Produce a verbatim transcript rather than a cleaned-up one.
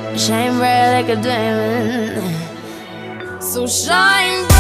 Shine bright like a diamond. So shine bright.